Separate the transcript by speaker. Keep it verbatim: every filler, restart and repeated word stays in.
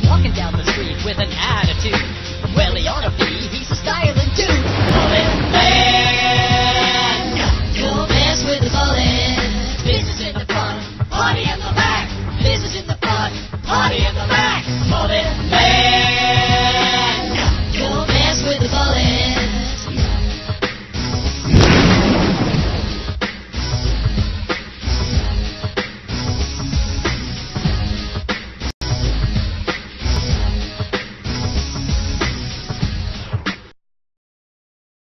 Speaker 1: walking down the street with an attitude. Well, he ought to be, he's